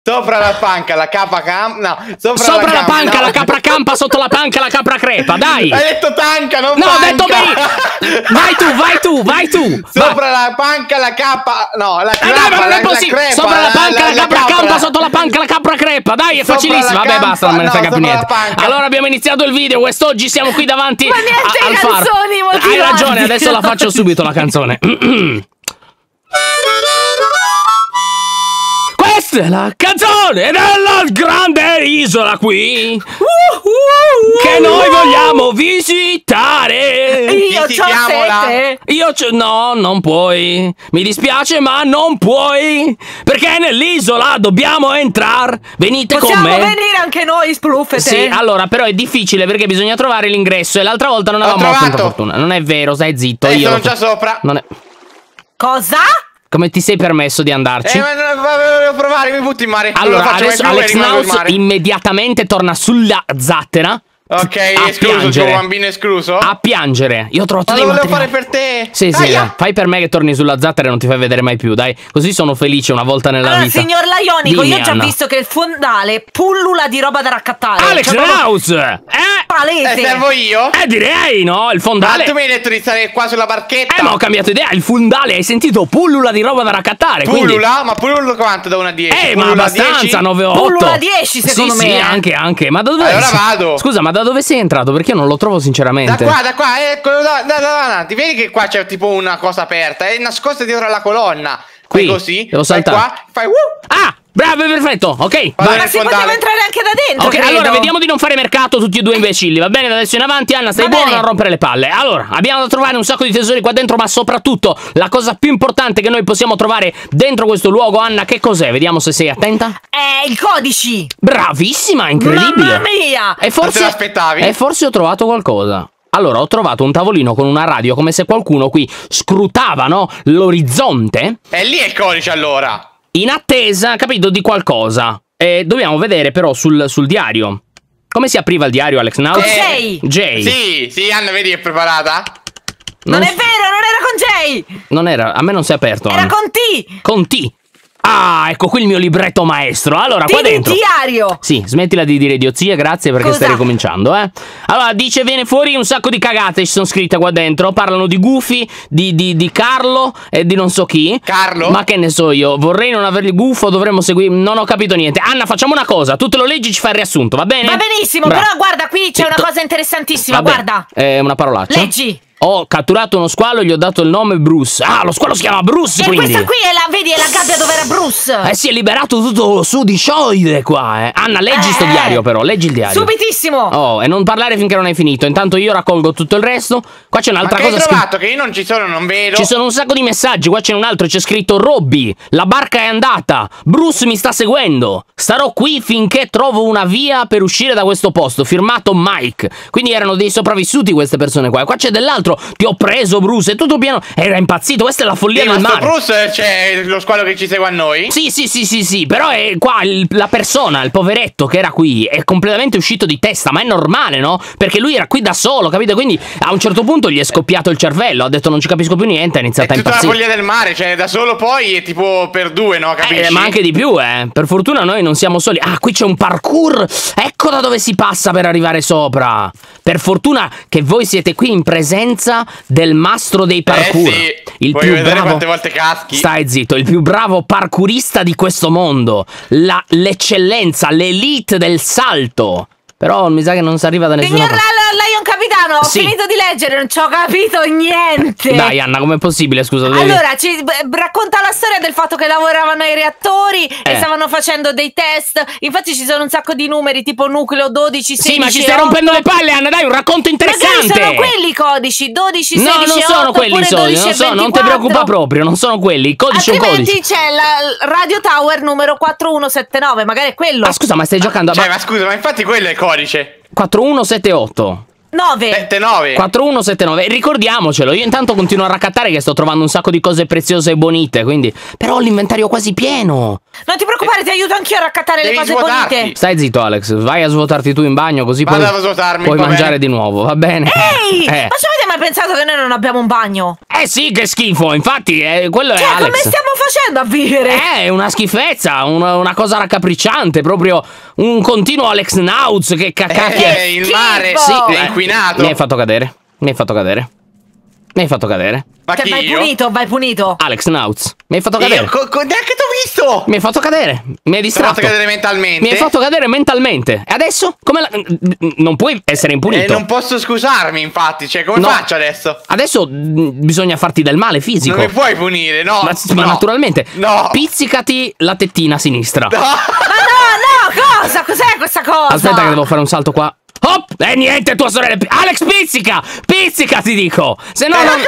Sopra la panca, la capa campa. No, sopra la panca, la capra campa, sotto la panca, la capra crepa, dai! Hai detto tanca, non no, panca! ho detto bene! Vai tu! Sopra la panca, la capa. No, la crepa, dai, ma non è possibile! Sopra la panca, la capra campa, sotto la panca, la capra crepa, dai, è facilissimo! Vabbè, basta, non me ne frega più niente. Allora abbiamo iniziato il video, quest'oggi siamo qui davanti al faro. Hai ragione, adesso la faccio subito la canzone. Questa è la canzone della grande isola qui che noi vogliamo visitare. Io c'ho sete. No, non puoi. Mi dispiace, ma non puoi. Perché nell'isola dobbiamo entrare. Venite con me. Possiamo venire anche noi, Spluffete. Sì, allora, però è difficile perché bisogna trovare l'ingresso e l'altra volta non avevamo tanta fortuna. Non è vero, stai zitto. Io sono già sopra. Non è... Cosa? Come ti sei permesso di andarci? Ma volevo provare, mi butti in mare. Allora, adesso Alex Naus immediatamente torna sulla zattera. Ok, escluso, il tuo bambino escluso. A piangere. Io ho trovato dei materiali. Lo volevo fare per te. Sì, fai per me che torni sulla zattera e non ti fai vedere mai più, dai. Così sono felice una volta nella vita. Signor Laionico, io ho già visto che il fondale pullula di roba da raccattare. Alex Naus! Palese. Servo io? Direi, no, il fondale. Ma tu mi hai detto di stare qua sulla barchetta. Ma ho cambiato idea, il fondale, hai sentito? Pullula di roba da raccattare. Pullula? Quindi... Ma pullula quanto da 1 a 10? Ma abbastanza, 9 o 8. Pullula 10 secondo me. Sì, anche. Ma da dove allora vado. Scusa, ma da dove sei entrato? Perché io non lo trovo sinceramente. Da qua, eccolo davanti. Vedi che qua c'è tipo una cosa aperta, è nascosta dietro alla colonna. Qui, fai così, devo saltare. Fai qua, fai Ah! Bravo, perfetto, ok. Ma si poteva entrare anche da dentro. Ok, allora vediamo di non fare mercato tutti e due imbecilli. Va bene, da adesso in avanti, Anna, stai buona a rompere le palle. Allora, abbiamo da trovare un sacco di tesori qua dentro, ma soprattutto la cosa più importante che noi possiamo trovare dentro questo luogo, Anna, che cos'è? Vediamo se sei attenta. I codici. Bravissima, incredibile. Mamma mia. E forse, non te l'aspettavi? E forse ho trovato qualcosa. Allora, ho trovato un tavolino con una radio, come se qualcuno qui scrutava, no? L'orizzonte. E lì è il codice allora. In attesa, capito, di qualcosa. Dobbiamo vedere però sul diario. Come si apriva il diario, Alex Naus? J. Sì, Anna, vedi, è preparata? Non è vero, non era con J. Non era, a me non si è aperto. Era con T. Con T. Ah, ecco qui il mio libretto maestro. Allora, qua dentro. diario. Sì, smettila di dire idiozie, grazie perché stai ricominciando, Allora, dice, viene fuori un sacco di cagate ci sono scritte qua dentro. Parlano di Goofy, di Carlo e di non so chi. Carlo? Ma che ne so io, vorrei non averli gufo, dovremmo seguire. Non ho capito niente. Anna, facciamo una cosa, tu te lo leggi e ci fai il riassunto, va bene? Va benissimo, però guarda, qui c'è una cosa interessantissima, guarda. Una parolaccia. Leggi. Ho catturato uno squalo e gli ho dato il nome Bruce. Ah, lo squalo si chiama Bruce, quindi. E questa qui è vedi, è la gabbia dove era Bruce. Si è liberato tutto su di scioide qua, Anna, leggi sto diario però, leggi il diario. Subitissimo. Oh, e non parlare finché non hai finito. Intanto io raccolgo tutto il resto. Qua c'è un'altra cosa. Ma che hai trovato? Che io non ci sono, non vedo. Ci sono un sacco di messaggi. Qua c'è un altro, c'è scritto: Robby, la barca è andata. Bruce mi sta seguendo. Starò qui finché trovo una via per uscire da questo posto. Firmato Mike. Quindi erano dei sopravvissuti queste persone qua. E qua c'è dell'altro. Ti ho preso, Bruce, è tutto pieno. Era impazzito, questa è la follia del mare. Bruce c'è lo squalo che ci segue a noi? Sì, però è qua la persona, il poveretto che era qui è completamente uscito di testa, ma è normale, no? Perché lui era qui da solo, capito? Quindi a un certo punto gli è scoppiato il cervello, ha detto non ci capisco più niente, ha iniziato a impazzire. È tutta la follia del mare, cioè da solo poi è tipo per due, no? Capisci? Ma anche di più, Per fortuna noi non siamo soli. Ah, qui c'è un parkour, ecco da dove si passa per arrivare sopra. Per fortuna che voi siete qui in presenza del mastro dei parkour. Sì. Il Vuoi più vedere bravo. Quante volte caschi? Stai zitto, il più bravo parkourista di questo mondo. L'eccellenza, l'elite del salto. Però mi sa che non si arriva da nessuna parte. Lion Capitano, ho finito di leggere, non ci ho capito niente. Dai Anna, com'è possibile, scusa? Allora, ci racconta la storia del fatto che lavoravano ai reattori e stavano facendo dei test. Infatti ci sono un sacco di numeri, tipo nucleo 12, 16 Sì, ma ci stai rompendo le palle, Anna, dai, un racconto interessante. Magari sono quelli i codici, 12, 16, no, non 8, sono quelli i soldi, non ti preoccupa proprio, non sono quelli. Il codice è un codice. Altrimenti c'è la Radio Tower numero 4179, magari è quello. Ma scusa, ma stai giocando a... Cioè, ma scusa, ma infatti quello è il codice. 4178. 9. 7-9. 4179. Ricordiamocelo. Io intanto continuo a raccattare che sto trovando un sacco di cose preziose e bonite. Quindi. Però ho l'inventario quasi pieno. Non ti preoccupare, ti aiuto anch'io a raccattare le Devi cose svuotarti. bonite. Stai zitto, Alex. Vai a svuotarti tu in bagno, così Vado poi a svuotarmi, puoi va mangiare bene. di nuovo, va bene? Ehi! Eh. Ma ci avete mai pensato che noi non abbiamo un bagno? Sì, che schifo. Infatti, quello è Cioè, Alex. come stiamo facendo a vivere? È una schifezza, una cosa raccapricciante, proprio un continuo Alex Nauts che cacchio. Il mare schifo. è inquinato. Mi hai fatto cadere. Mi hai fatto cadere. Mi hai fatto cadere. Ma Cioè, chi, vai io? punito, vai punito. Alex Nauts. Mi hai fatto cadere. Io? Neanche t'ho visto. Mi hai fatto cadere. Mi hai Ti ho fatto distratto. cadere mentalmente. Mi hai fatto cadere mentalmente. E adesso? Come non puoi essere impunito. Non posso scusarmi, infatti. Cioè, come No. faccio adesso? Adesso bisogna farti del male fisico. Non mi puoi punire, no. Ma no. naturalmente. No. Pizzicati la tettina sinistra. No. Ma no, cosa? Cos'è questa cosa? Aspetta che devo fare un salto qua. Hop! E niente, tua sorella. Alex, pizzica! Pizzica, ti dico! Se no non...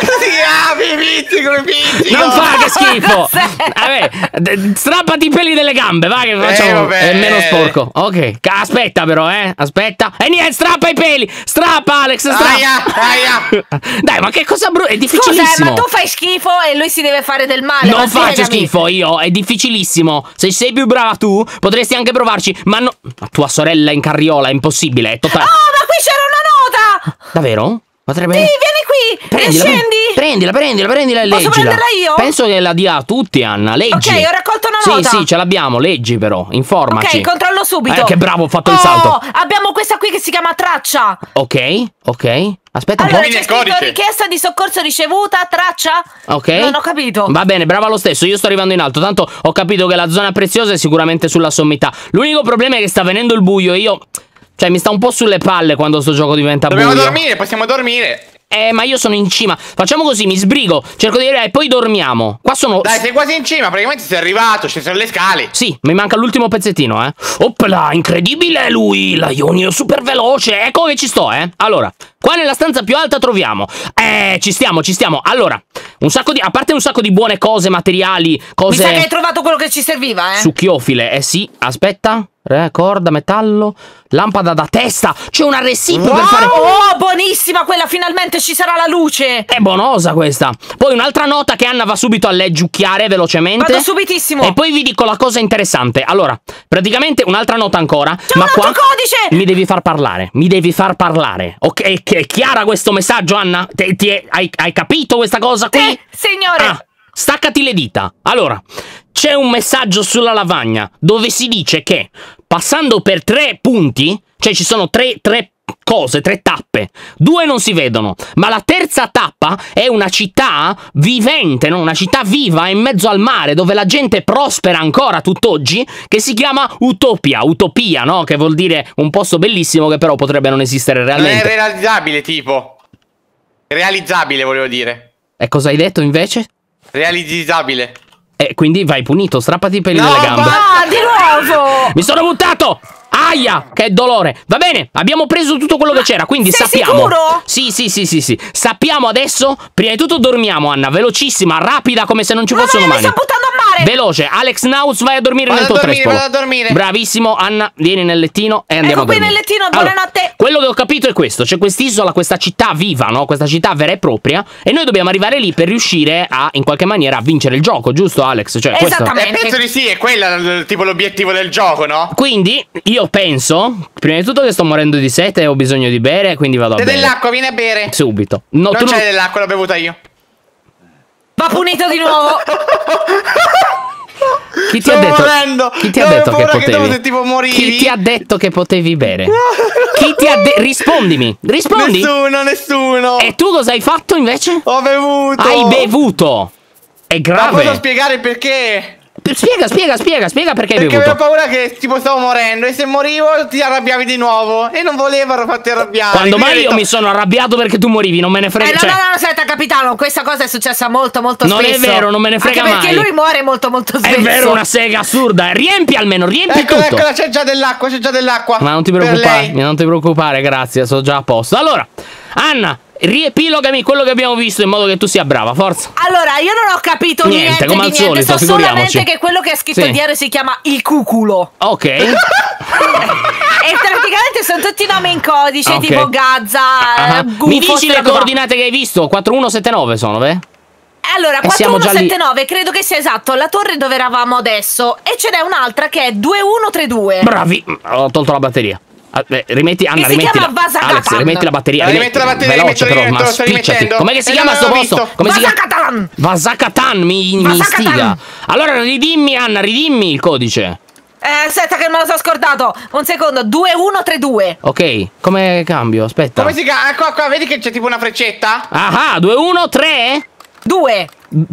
Pizzico. Non fa che schifo! Cos'è? Vabbè, strappati i peli delle gambe, va che facciamo. vabbè. È meno sporco. Ok. Aspetta però, aspetta. E niente, strappa i peli! Strappa, Alex, strappa! Aia. Dai, ma che cosa brutta! È Scusa, difficilissimo! ma tu fai schifo e lui si deve fare del male. Non ma faccio spiegami. schifo io, è difficilissimo. Se sei più brava tu, potresti anche provarci. Ma no. Ma tua sorella in carriola, è impossibile, è totale. Oh, ma qui c'era una nota! Davvero? Potrebbe. Sì, vieni qui! Prendila, scendi! prendila e Posso leggila. prenderla io? Penso che la dia a tutti, Anna. Leggi. Ok, ho raccolto una nota. Sì, ce l'abbiamo. Leggi però. Informaci. Ok, controllo subito. Che bravo, ho fatto il salto. Abbiamo questa qui che si chiama traccia. Ok. Aspetta un Allora, po'. c'è il scritto codice. richiesta di soccorso ricevuta, traccia. Ok. Non ho capito. Va bene, brava lo stesso. Io sto arrivando in alto. Tanto ho capito che la zona preziosa è sicuramente sulla sommità. L'unico problema è che sta venendo il buio e io. Cioè, mi sta un po' sulle palle quando sto gioco diventa Dobbiamo buio. dormire, possiamo dormire. Ma io sono in cima. Facciamo così, mi sbrigo. Cerco di arrivare e poi dormiamo. Qua sono. Dai, sei quasi in cima, praticamente sei arrivato, ci sono le scale. Sì, mi manca l'ultimo pezzettino, Oppla, incredibile lui, la Ionio super veloce. Ecco che ci sto, Allora, qua nella stanza più alta troviamo. Ci stiamo. Allora, a parte un sacco di buone cose, materiali, Mi sa che hai cose trovato quello che ci serviva, succhiofile. Sì, aspetta. Corda, metallo, lampada da testa. C'è una receipt per fare. Oh, buonissima quella, finalmente ci sarà la luce. È buonosa questa. Poi un'altra nota che Anna va subito a leggiucchiare velocemente. Vado subitissimo. E poi vi dico la cosa interessante. Allora, praticamente un'altra nota ancora. C'è un altro codice. Mi devi far parlare. Ok, è chiara questo messaggio, Anna? Hai capito questa cosa qui? Signore. Staccati le dita. Allora, c'è un messaggio sulla lavagna dove si dice che passando per 3 punti, cioè ci sono tre cose, 3 tappe, 2 non si vedono, ma la terza tappa è una città vivente, no? Una città viva in mezzo al mare dove la gente prospera ancora tutt'oggi, che si chiama Utopia, no? Che vuol dire un posto bellissimo che però potrebbe non esistere Non è realmente. realizzabile, tipo. Realizzabile, volevo dire. E cosa hai detto invece? Realizzabile. E quindi vai punito, strappati i peli No, delle gambe. Ah, di nuovo. Mi sono buttato! Aia, che dolore! Va bene, abbiamo preso tutto quello che c'era, quindi sei sappiamo. sicuro? Sì. Sappiamo adesso. Prima di tutto dormiamo, Anna, velocissima, rapida come se non ci fossero Mi domani. sto buttando a mare. Veloce, Alex Naus, vai a dormire Vado nel tuo a dormire, trespolo. vado a dormire. Bravissimo, Anna, vieni nel lettino e andiamo Ecco a qui dormire. nel lettino, Allora, buonanotte. quello che ho capito è questo: c'è quest'isola, questa città viva, no? Questa città vera e propria, e noi dobbiamo arrivare lì per riuscire a, in qualche maniera, a vincere il gioco, giusto, Alex? Cioè, questo. Esattamente. Penso di sì, è quella tipo l'obiettivo del gioco, no? Quindi, io penso, prima di tutto, che sto morendo di sete e ho bisogno di bere, quindi vado a C'è bere. dell'acqua, vieni a bere. Subito. No, Non tu c'è dell'acqua, l'ho bevuta io. Va punito di nuovo. Chi ti ha Sto detto? morendo. Chi ti ha Avevo detto che paura che potevi? dopo tipo morivi. Chi ti ha detto che potevi bere? Chi ti ha rispondimi. Rispondi. Nessuno. E tu cosa hai fatto invece? Ho bevuto. Hai bevuto. È Ma grave. posso spiegare perché? Spiega perché hai Perché avevo bevuto. paura che tipo stavo morendo e se morivo ti arrabbiavi di nuovo e non volevo farti arrabbiare. Quando Quindi mai ho io detto, mi sono arrabbiato perché tu morivi, non me ne frega. No, cioè, no, aspetta, capitano, questa cosa è successa molto Non è spesso. vero, non me ne frega Anche mai. perché lui muore molto spesso. È vero, una sega assurda. Riempi tutto. Eccola, c'è già dell'acqua, Ma non ti Per preoccupare, lei. non ti preoccupare, grazie, sono già a posto. Allora, Anna, riepilogami quello che abbiamo visto in modo che tu sia brava, forza. Allora, io non ho capito Niente, come di al niente. solito, So figuriamoci. solamente che quello che ha scritto Sì. il diario si chiama il cuculo. Ok. E praticamente praticamente sono tutti nomi in codice, Ok. tipo Gazza, Gufo, Mi dici le sta roba. coordinate che hai visto? 4179 sono, beh? Allora, E siamo già lì. 4179, credo che sia esatto, la torre dove eravamo adesso. E ce n'è un'altra che è 2132. Bravi. Ho tolto la batteria. Rimetti, Anna, si rimettila. chiama Vasagatan. Alex, rimetti la batteria. Rimetti la batteria, veloce, rimetto, però, ma lo sto spicciati. rimettendo. Com'è che si E chiama non sto l'avevo posto? visto. Come si chiama? Vasagatan. Vasagatan, mi Vasagatan. istiga. Allora, ridimmi, Anna, ridimmi il codice. Aspetta che me lo sono scordato. Un secondo, 2132. Ok, come cambio? Aspetta. Come si chiama? Qua, vedi che c'è tipo una freccetta? Ah, 213? 2.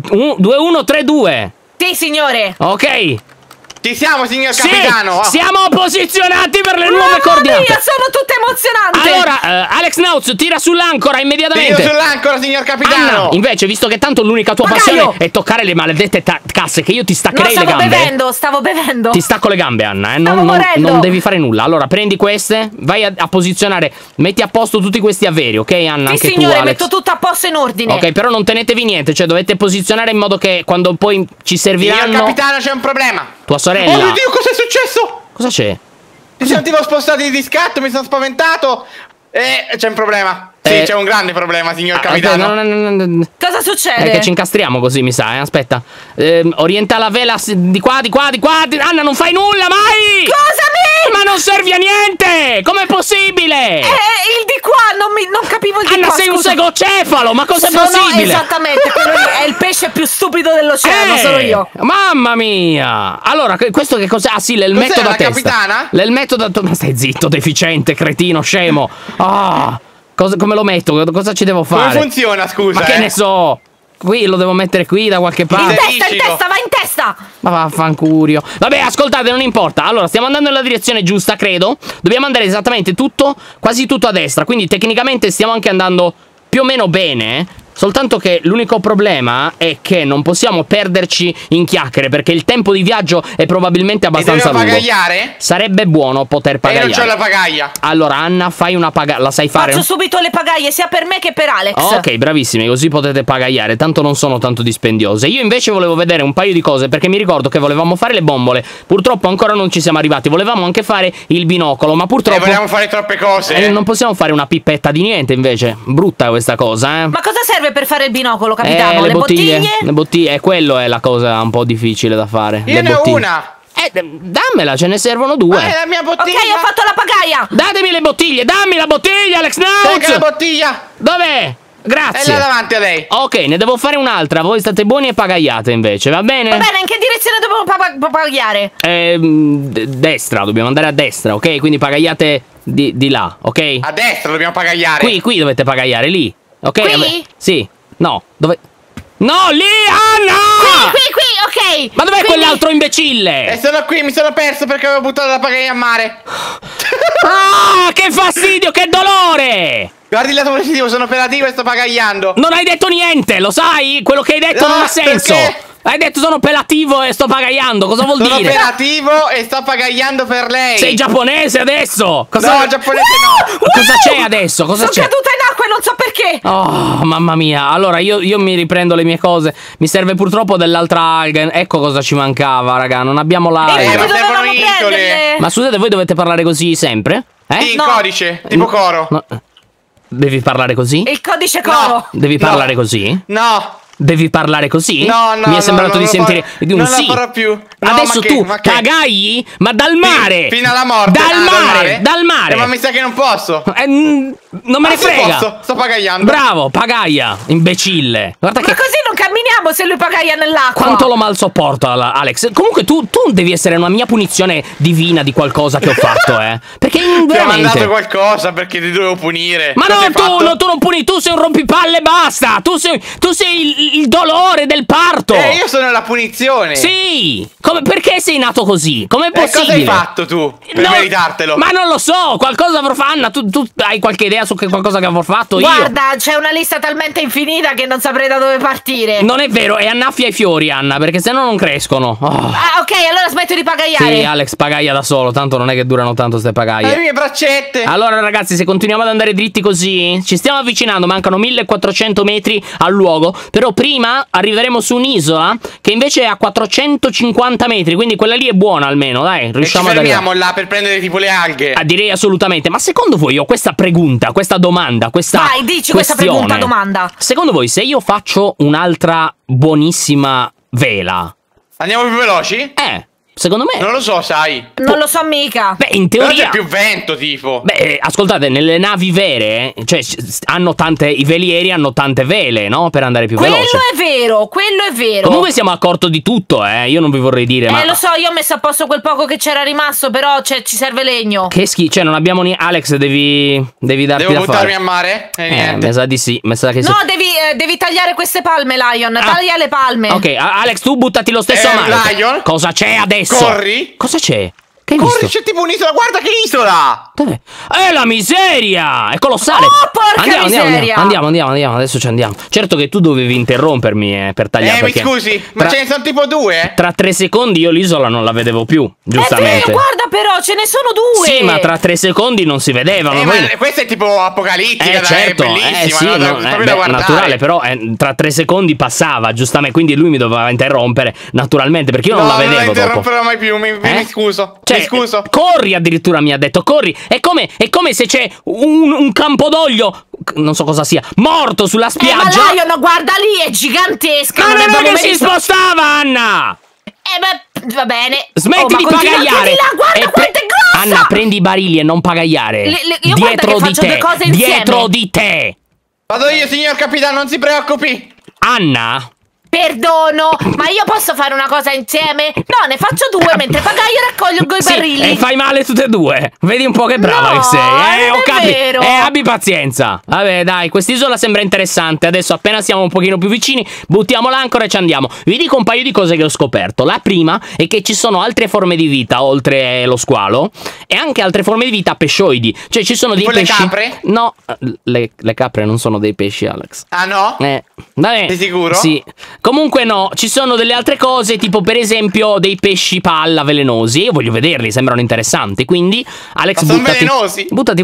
2132. Sì, signore. Ok. Ci siamo, signor Sì, capitano. siamo posizionati per le nuove Mamma coordinate. mia, sono tutte emozionanti. Allora, Alex Nauz, tira sull'ancora immediatamente. Io sull'ancora, signor capitano. Anna, invece, visto che tanto l'unica tua Pagaio. passione è toccare le maledette casse, che io ti No, staccherei le stavo gambe. bevendo, stavo bevendo. Ti stacco le gambe, Anna, Stavo non morendo. devi fare nulla. Allora, prendi queste, vai a posizionare, metti a posto tutti questi averi, ok, Anna? Sì, Anche signore, tu, Alex. metto tutto a posto in ordine. Ok, però non tenetevi niente, cioè dovete posizionare in modo che quando poi ci Signor serviranno capitano, c'è un problema. tua sorella. Oh mio Dio, cos'è successo? Cosa c'è? Mi sono tipo spostati di scatto, mi sono spaventato. C'è un problema. Sì, c'è un grande problema, signor capitano. No. Cosa succede? È che ci incastriamo così, mi sa, Aspetta. Orienta la vela di qua. Anna, non fai nulla mai! Scusami! Ma non servi a niente! Com'è possibile? Il di qua, non capivo il di Anna, qua. sei un scusa. segocefalo, ma cos'è Sono possibile? esattamente, quello lì è il pesce più stupido dell'oceano, sono io. Mamma mia! Allora, questo che cos'è? Ah sì, l'elmetto Cos'è, da la testa. capitana? L'elmetto da... Ma stai zitto, deficiente, cretino, scemo. Ah, come lo metto? Cosa ci devo fare? Come funziona, scusa? Ma che ne so? Qui lo devo mettere qui da qualche In parte. testa, va in testa. Ma vaffancurio. Vabbè, ascoltate, non importa. Allora, stiamo andando nella direzione giusta, credo. Dobbiamo andare esattamente tutto, quasi tutto a destra. Quindi tecnicamente stiamo anche andando più o meno bene. Soltanto che l'unico problema è che non possiamo perderci in chiacchiere, perché il tempo di viaggio è probabilmente abbastanza lungo. pagagliare? Sarebbe buono poter E io non c'ho pagagliare. la pagaglia. Allora, Anna, fai una pagaglia. La sai fare? Faccio subito le pagaie sia per me che per Alex. Ok, bravissimi, così potete pagagliare, tanto non sono tanto dispendiose. Io invece volevo vedere un paio di cose, perché mi ricordo che volevamo fare le bombole. Purtroppo ancora non ci siamo arrivati. Volevamo anche fare il binocolo, ma purtroppo Vogliamo fare troppe cose. non possiamo fare una pippetta di niente, invece. Brutta questa cosa, Ma cosa serve per fare il binocolo, capitano? le Le bottiglie. bottiglie? Le bottiglie, quello è la cosa un po' difficile da fare. Io le ne ho bottiglie. una. Dammela, ce ne servono due. Ma è la mia Ok, bottiglia. ho fatto la pagaia. Datemi le bottiglie, dammi la bottiglia, Alex Tenga la Nauz! bottiglia. Dov'è? È Grazie. là davanti a lei. Ok, ne devo fare un'altra. Voi state buoni e pagagliate invece, va bene? Va bene, in che direzione dobbiamo pagare? Destra, dobbiamo andare a destra, ok? Quindi pagagliate di là, ok? A destra dobbiamo pagagliare. Qui dovete pagagliare, lì. Ok? Qui? Vabbè. Sì. No, dove? No, lì, Anna! Qui, ok. Ma dov'è Quindi- quell'altro imbecille? E sono qui, mi sono perso perché avevo buttato la pagaglia a mare. Ah, che fastidio, che dolore! Guardi il lato positivo, sono operativo e sto pagagliando. Non hai detto niente, lo sai? Quello che hai detto No, non ha senso. perché? Hai detto sono pelativo e sto pagagliando. Cosa vuol Sono dire? operativo e sto pagagliando per lei. Sei giapponese adesso? No, giapponese no. Cosa c'è adesso? Cosa Sono c'è? caduta in acqua e non so perché. Oh, mamma mia. Allora, io mi riprendo le mie cose. Mi serve purtroppo dell'altra alga. Ecco cosa ci mancava, raga. Non abbiamo ma l'alga. Infatti servono dovevamo isole. prenderle. Ma scusate, voi dovete parlare così sempre? Sì, in No. codice, tipo coro. No. Devi parlare così? Il codice coro. Devi No. parlare così? No. Devi parlare così? No, no, Mi è no, sembrato non di lo sentire farò- di un non sì. lo farò più. No, Adesso ma che- tu ma che- pagagli, ma dal mare. Fino alla morte. Dal Ah, mare, dal mare. Ma mi sa che non posso. Non me ne Ah, sì, frega. posso, sto pagagliando. Bravo, pagaglia, imbecille. Guarda Ma che così non camminiamo se lui pagaia nell'acqua. quanto lo mal sopporto, Alex. Comunque tu devi essere una mia punizione divina di qualcosa che ho fatto, Perché Ti ho veramente. mandato qualcosa perché ti dovevo punire. Ma Cosa no, hai fatto? tu non puni, tu sei un rompipalle, basta. Tu sei il dolore del parto. Io sono la punizione. Sì! Perché sei nato così? Com'è possibile? Cosa hai fatto tu per No, meritartelo? Ma non lo so, qualcosa avrò fatto. Anna, tu hai qualche idea su qualcosa che avrò fatto io? Guarda, c'è una lista talmente infinita che non saprei da dove partire. Non è vero, e annaffia i fiori, Anna, perché sennò non crescono. Oh. Ah, ok, allora smetto di pagaiare. Sì, Alex, pagaglia da solo, tanto non è che durano tanto ste Le pagaglie. mie braccette. Allora ragazzi, se continuiamo ad andare dritti così, ci stiamo avvicinando, mancano 1400 metri al luogo, però prima arriveremo su un'isola che invece è a 450 metri, quindi quella lì è buona almeno, dai, riusciamo ad arrivare. Ci fermiamo là per prendere tipo le alghe. Direi assolutamente. Ma secondo voi, ho questa pregunta, questa domanda, questa Vai, dici questa pregunta domanda. Secondo voi, se io faccio un'altra buonissima vela, Andiamo più veloci? secondo me... Non lo so, sai. Non lo so mica. Beh, in Però teoria... c'è più vento, tipo. Beh, ascoltate, nelle navi vere, cioè, hanno i velieri hanno tante vele, no? Per andare più veloce. Quello è vero. Comunque siamo a corto di tutto, io non vi vorrei dire, ma... lo so, io ho messo a posto quel poco che c'era rimasto, però ci serve legno. Che schifo, cioè non abbiamo Alex, devi darti da fare. Devo buttarmi a mare? Niente. Mi sa di sì, mi sa che sì. No, devi tagliare queste palme, Lion. Taglia le palme. Ok, Alex, tu buttati lo stesso a mare. Lion? Cosa c'è adesso? Corri? Cosa c'è? Che hai Corri, visto? c'è tipo un'isola, guarda che isola! Dov'è? È la miseria! È colossale! Oh, porca miseria! Andiamo, adesso ci andiamo. Certo che tu dovevi interrompermi per tagliare. Mi scusi, ma ce ne sono tipo 2? Tra 3 secondi io l'isola non la vedevo più, giustamente. È vero, guarda però, ce ne sono 2! Sì, ma tra 3 secondi non si vedevano. Ma questa è tipo apocalittica, certo, è bellissima, sì, no? Proprio da guardare. naturale, però tra 3 secondi passava, giustamente, quindi lui mi doveva interrompere, naturalmente, perché io non la vedevo non dopo. Non interromperò mai più, mi scuso. Cioè, mi scuso. Corri addirittura, mi ha detto, corri. È come se c'è un campodoglio, non so cosa sia, morto sulla spiaggia. Ma Lion, guarda lì, è gigantesca. Ma non è che si spostava, Anna! Va bene. Smetti di pagagliare. Guarda quanto è grossa. Anna, prendi i barili e non pagagliare. Io dietro che di faccio te. due cose insieme. Dietro di te. Vado io, signor capitano, non si preoccupi. Anna? Perdono, ma io posso fare una cosa insieme? No, ne faccio 2 mentre pagaio e raccolgo i barili. E fai male tutte e 2. Vedi un po' che brava che sei. Non è vero. Abbi pazienza. Vabbè, dai, quest'isola sembra interessante. Adesso appena siamo un pochino più vicini, buttiamo l'ancora e ci andiamo. Vi dico un paio di cose che ho scoperto. La prima è che ci sono altre forme di vita oltre lo squalo e anche altre forme di vita pescioidi. Cioè ci sono dei pesci. Le capre? No, le capre non sono dei pesci, Alex. Ah no? Vabbè. Sei sicuro? Sì. Comunque no, ci sono delle altre cose, tipo per esempio dei pesci palla velenosi. Io voglio vederli, sembrano interessanti. Quindi, Alex, ma buttati. Sono velenosi?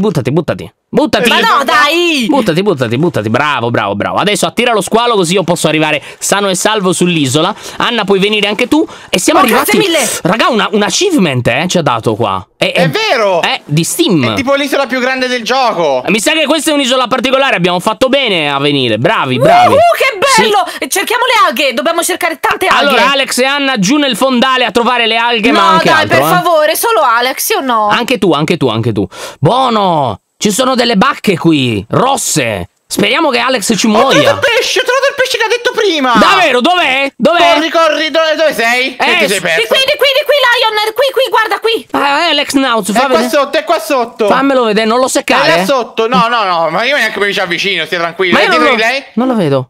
Buttati. Ma no, dai! Buttati. Bravo. Adesso attira lo squalo così io posso arrivare sano e salvo sull'isola. Anna, puoi venire anche tu. E siamo arrivati. Grazie mille. Raga, un achievement, ci ha dato qua. È vero! Di Steam. È tipo l'isola più grande del gioco. Mi sa che questa è un'isola particolare. Abbiamo fatto bene a venire. Bravi. Che bello! Sì. Cerchiamo le alghe. Dobbiamo cercare tante alghe. Allora, Alex e Anna giù nel fondale a trovare le alghe. No, ma anche dai, altro, per favore, solo Alex, io no. Anche tu. Buono! Ci sono delle bacche qui, rosse. Speriamo che Alex ci muoia. Ho trovato il pesce che ha detto prima. Davvero? Dov'è? Corri, dove sei? Che ti sei perso? Di qui, Lion, qui, guarda qui. Alex Nauz, È qua sotto. Fammelo vedere, non lo seccare. È là sotto. No, ma io neanche mi ci avvicino, stia tranquillo. Ma io dietro di lei? Non lo vedo.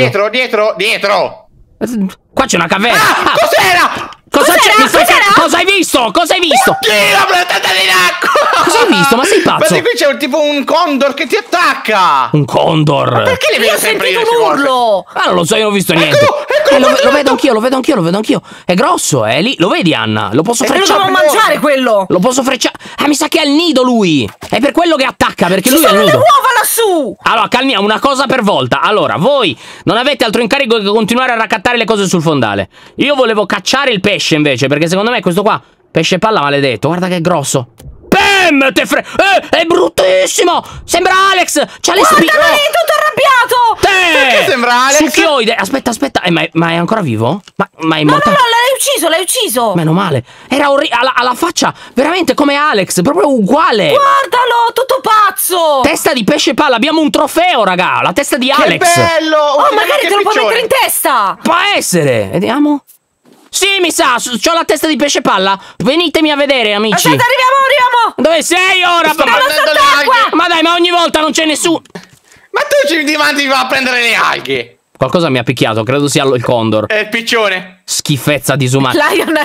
Dietro. Qua c'è una caverna. Cos'era? Cosa hai visto? La plantata di acqua! Cosa hai visto? Ma sei pazzo? Ma qui c'è tipo un condor che ti attacca! Un condor? Ma perché le vedo sempre io? Un urlo! Ah, non lo so, io non ho visto niente. Lo vedo anch'io. È grosso, è lì. Lo vedi, Anna? Lo posso frecciare. Lo dobbiamo mangiare quello! Lo posso frecciare. Ah, mi sa che è al nido lui. È per quello che attacca, perché lui è al nido. Ci sono le uova lassù! Allora, calmiamo, una cosa per volta. Allora, voi non avete altro incarico che continuare a raccattare le cose sul fondale. Io volevo cacciare il pesce invece, perché secondo me questo qua, pesce palla maledetto, guarda che è grosso. Bam! È bruttissimo! Sembra Alex! C'ha le spine! Guarda lì, tutto arrabbiato! Perché sembra Alex? Succhioide! Aspetta! Ma è ancora vivo? Ma è morto? No, l'hai ucciso! Meno male! Era alla faccia veramente come Alex, proprio uguale! Guardalo, tutto pazzo! Testa di pesce palla, abbiamo un trofeo, raga! La testa di Alex! Che bello! Oh, magari te lo puoi mettere in testa! Può essere! Vediamo. Sì, mi sa, c'ho la testa di pesce palla. Venitemi a vedere, amici. Aspetta, arriviamo! Dove sei ora? Sto prendendo le alghe. Ma dai, ma ogni volta non c'è nessuno. Ma tu ci dimandi a prendere le alghe. Qualcosa mi ha picchiato, credo sia il condor. È il piccione. Schifezza disumana. Lion.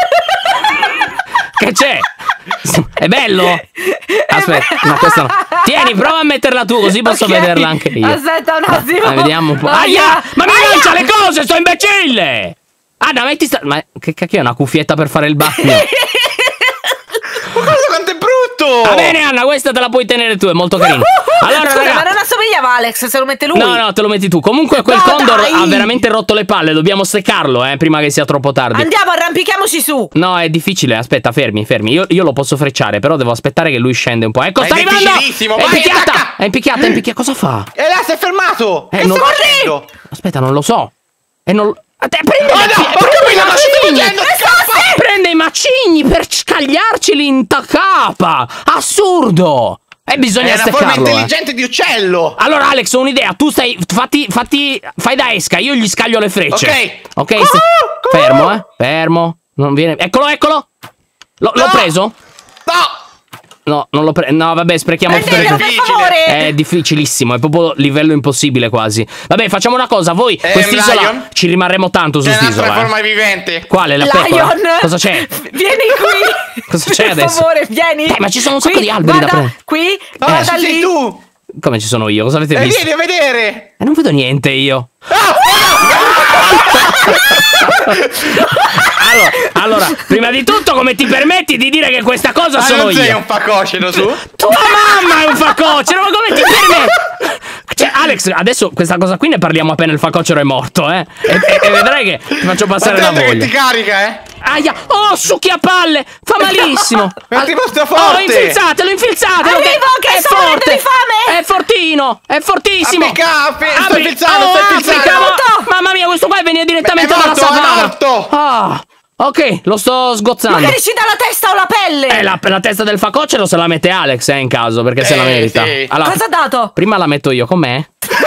Che c'è? È bello? Aspetta, no, questa no. Tieni, prova a metterla tu, così posso vederla anche io. Aspetta un attimo. Vediamo un po'. Aia! Ma mi lancia le cose, sto imbecille! Anna, metti Ma che cacchio è una cuffietta per fare il bagno? Ma guarda quanto è brutto! Va bene, Anna, questa te la puoi tenere tu, è molto carina. Allora, scusa, raga, ma non ha assomigliava a Alex, se lo mette lui. No, te lo metti tu. Comunque quel condor ha veramente rotto le palle. Dobbiamo seccarlo, prima che sia troppo tardi. Andiamo, arrampichiamoci su. No, è difficile. Aspetta, fermi. Io lo posso frecciare, però devo aspettare che lui scende un po'. Ecco, sta arrivando! È impicchiata. Cosa fa? E là, si è fermato! Che non... sta facendo? Aspetta, non lo so. E non... Prende i macigni per scagliarceli in capa. Assurdo. E bisogna steccarlo. È una forma intelligente di uccello. Allora, Alex, ho un'idea. Tu fai da esca. Io gli scaglio le frecce. Ok. Fermo. Non viene. Eccolo. L'ho preso? No. No, non l'ho preso. No, vabbè, sprechiamo tutte le cose. È difficilissimo, è proprio livello impossibile quasi. Vabbè, facciamo una cosa, voi quest'isola ci rimarremo tanto su quest'isola. È un'altra forma vivente. Quale? La pecora? Cosa c'è? Vieni qui. Cosa c'è adesso? Per favore, vieni. Ma ci sono un sacco di alberi da prendere. Qui, guarda lì. Sei tu. Come ci sono io? Cosa avete visto? Vieni a vedere. Non vedo niente io. Allora, prima di tutto, come ti permetti di dire che questa cosa sono io? Non sei un facocero, su? Tua mamma è un facocero, ma come ti permetti? Cioè, Alex, adesso questa cosa qui ne parliamo appena il facocero è morto, e vedrai che ti faccio passare la voglia. Che ti carica, Aia, succhiapalle, fa malissimo. Ma ti mostra forte. Infilzatelo. Arrivo, che sto morendo di fame. È fortino, è fortissimo. Sto infilzando. Mamma mia, questo qua viene direttamente dalla savana. Ok, lo sto sgozzando. Magari ci dà la testa o la pelle. La testa del facocero se la mette Alex, in caso, perché se la merita. Sì. Allora, cosa ha dato? Prima la metto io, com'è?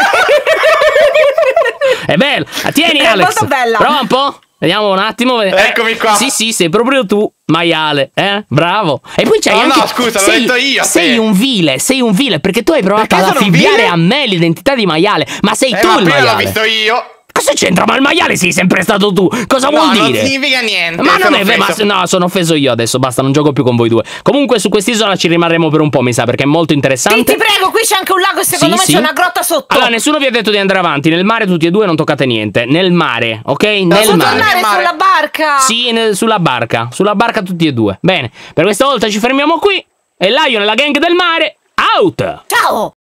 È bella. Tieni, Alex. È molto bella. Prova un po'. Vediamo un attimo. Eccomi qua. Sì, sei proprio tu, maiale, Bravo. E poi c'hai anche... No, scusa, l'ho detto io. Sei un vile, perché tu hai provato ad affibbiare a me l'identà di maiale. Ma sei tu il maiale. L'ho visto io. Cosa c'entra? Ma il maiale sei sempre stato tu. Cosa vuol dire? Non significa niente. Ma non è vero. No, sono offeso io adesso. Basta, non gioco più con voi due. Comunque su quest'isola ci rimarremo per un po', mi sa, perché è molto interessante. Ti prego, qui c'è anche un lago e secondo me c'è una grotta sotto. Allora, nessuno vi ha detto di andare avanti. Nel mare tutti e due non toccate niente. Nel mare, ok? Nel mare. Tornare sulla barca. Sì, sulla barca. Sulla barca tutti e due. Bene, per questa volta ci fermiamo qui. E Lion e la gang del mare, out! Ciao!